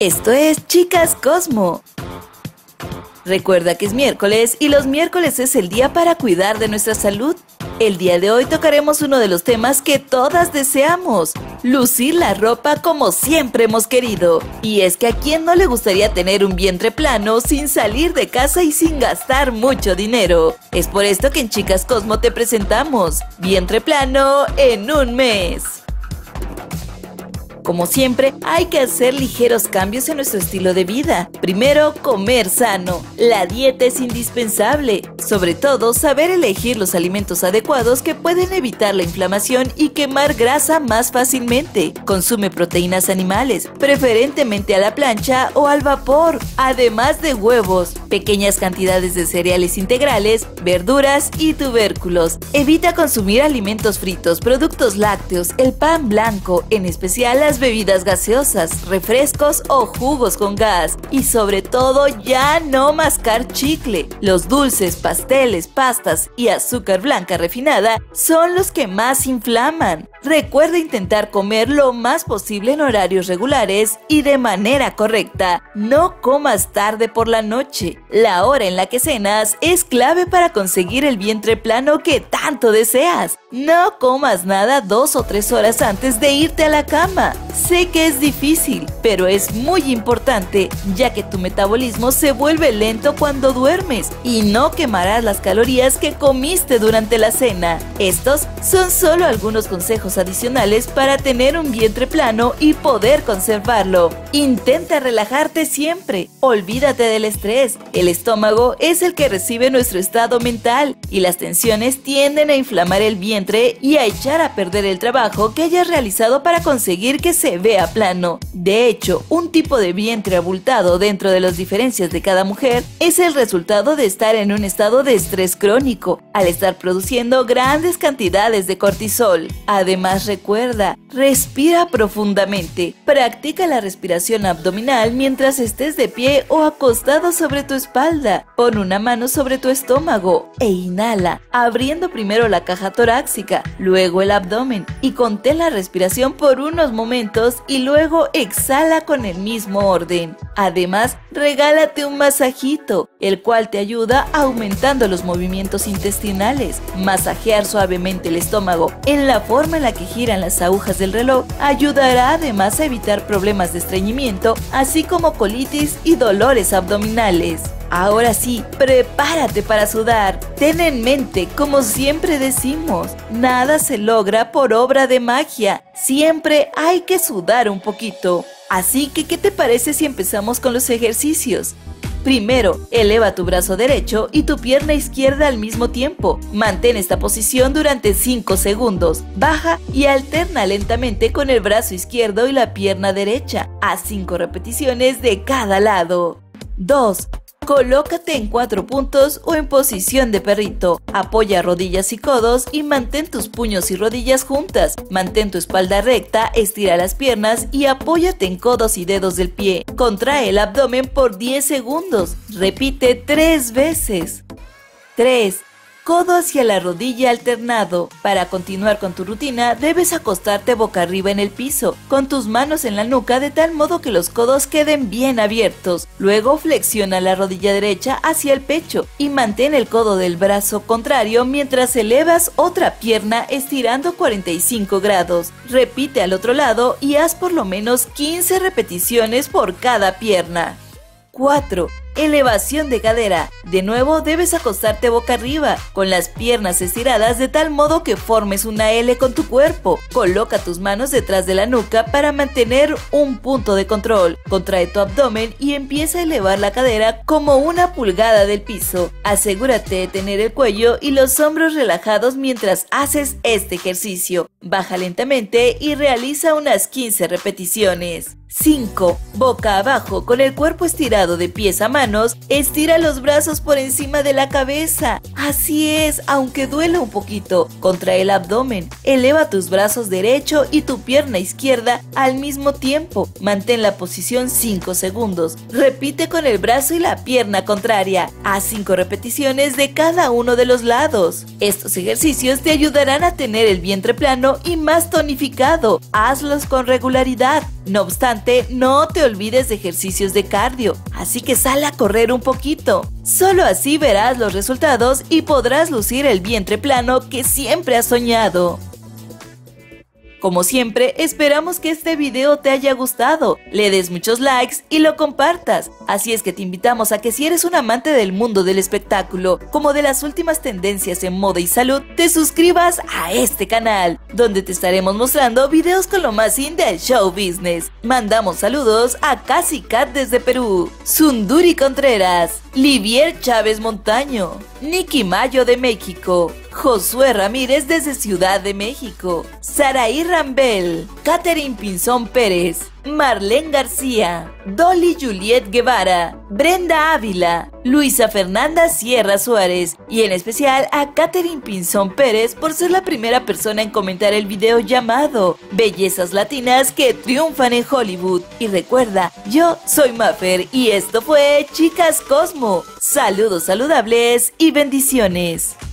Esto es Chicas Cosmo. Recuerda que es miércoles y los miércoles es el día para cuidar de nuestra salud. El día de hoy tocaremos uno de los temas que todas deseamos: lucir la ropa como siempre hemos querido. Y es que a quién no le gustaría tener un vientre plano sin salir de casa y sin gastar mucho dinero. Es por esto que en Chicas Cosmo te presentamos Vientre Plano en un mes. Como siempre, hay que hacer ligeros cambios en nuestro estilo de vida. Primero, comer sano. La dieta es indispensable. Sobre todo, saber elegir los alimentos adecuados que pueden evitar la inflamación y quemar grasa más fácilmente. Consume proteínas animales, preferentemente a la plancha o al vapor, además de huevos, pequeñas cantidades de cereales integrales, verduras y tubérculos. Evita consumir alimentos fritos, productos lácteos, el pan blanco, en especial las bebidas gaseosas, refrescos o jugos con gas. Y sobre todo, ya no mascar chicle. Los dulces, pasteles, pastas y azúcar blanca refinada son los que más inflaman. Recuerda intentar comer lo más posible en horarios regulares y de manera correcta. No comas tarde por la noche. La hora en la que cenas es clave para conseguir el vientre plano que tanto deseas. No comas nada 2 o 3 horas antes de irte a la cama. Sé que es difícil, pero es muy importante, ya que tu metabolismo se vuelve lento cuando duermes y no quemarás las calorías que comiste durante la cena. Estos son solo algunos consejos adicionales para tener un vientre plano y poder conservarlo. Intenta relajarte siempre. Olvídate del estrés. El estómago es el que recibe nuestro estado mental y las tensiones tienden a inflamar el vientre y a echar a perder el trabajo que hayas realizado para conseguir que se vea plano. De hecho, un tipo de vientre abultado dentro de las diferencias de cada mujer es el resultado de estar en un estado de estrés crónico, al estar produciendo grandes cantidades de cortisol. Además, recuerda, respira profundamente. Practica la respiración abdominal mientras estés de pie o acostado sobre tu espalda. Pon una mano sobre tu estómago e inhala, abriendo primero la caja torácica, luego el abdomen, y contén la respiración por unos momentos y luego exhala con el mismo orden. Además, regálate un masajito, el cual te ayuda aumentando los movimientos intestinales. Masajear suavemente el estómago en la forma en la que giran las agujas del reloj ayudará además a evitar problemas de estreñimiento, así como colitis y dolores abdominales. Ahora sí, prepárate para sudar. Ten en mente, como siempre decimos, nada se logra por obra de magia. Siempre hay que sudar un poquito. Así que, ¿qué te parece si empezamos con los ejercicios? Primero, eleva tu brazo derecho y tu pierna izquierda al mismo tiempo. Mantén esta posición durante 5 segundos. Baja y alterna lentamente con el brazo izquierdo y la pierna derecha. Haz 5 repeticiones de cada lado. 2. Colócate en 4 puntos o en posición de perrito. Apoya rodillas y codos y mantén tus puños y rodillas juntas. Mantén tu espalda recta, estira las piernas y apóyate en codos y dedos del pie. Contrae el abdomen por 10 segundos. Repite 3 veces. 3. Codo hacia la rodilla alternado. Para continuar con tu rutina, debes acostarte boca arriba en el piso, con tus manos en la nuca de tal modo que los codos queden bien abiertos. Luego flexiona la rodilla derecha hacia el pecho y mantén el codo del brazo contrario mientras elevas otra pierna estirando 45 grados. Repite al otro lado y haz por lo menos 15 repeticiones por cada pierna. 4. Elevación de cadera. De nuevo debes acostarte boca arriba, con las piernas estiradas de tal modo que formes una L con tu cuerpo. Coloca tus manos detrás de la nuca para mantener un punto de control. Contrae tu abdomen y empieza a elevar la cadera como 1 pulgada del piso. Asegúrate de tener el cuello y los hombros relajados mientras haces este ejercicio. Baja lentamente y realiza unas 15 repeticiones. 5. Boca abajo con el cuerpo estirado de pies a manos, estira los brazos por encima de la cabeza. Así es, aunque duela un poquito. Contrae el abdomen, eleva tus brazos derecho y tu pierna izquierda al mismo tiempo. Mantén la posición 5 segundos. Repite con el brazo y la pierna contraria. Haz 5 repeticiones de cada uno de los lados. Estos ejercicios te ayudarán a tener el vientre plano y más tonificado. Hazlos con regularidad. No obstante, no te olvides de ejercicios de cardio, así que sal a correr un poquito. Solo así verás los resultados y podrás lucir el vientre plano que siempre has soñado. Como siempre, esperamos que este video te haya gustado, le des muchos likes y lo compartas. Así es que te invitamos a que si eres un amante del mundo del espectáculo, como de las últimas tendencias en moda y salud, te suscribas a este canal, donde te estaremos mostrando videos con lo más in del show business. Mandamos saludos a Casi Cat desde Perú, Sunduri Contreras, Livier Chávez Montaño, Nicky Mayo de México, Josué Ramírez desde Ciudad de México, Saraí Rambel, Catherine Pinzón Pérez, Marlene García, Dolly Juliet Guevara, Brenda Ávila, Luisa Fernanda Sierra Suárez y en especial a Catherine Pinzón Pérez por ser la primera persona en comentar el video llamado Bellezas Latinas que triunfan en Hollywood. Y recuerda, yo soy Mafer y esto fue Chicas Cosmo. Saludos saludables y bendiciones.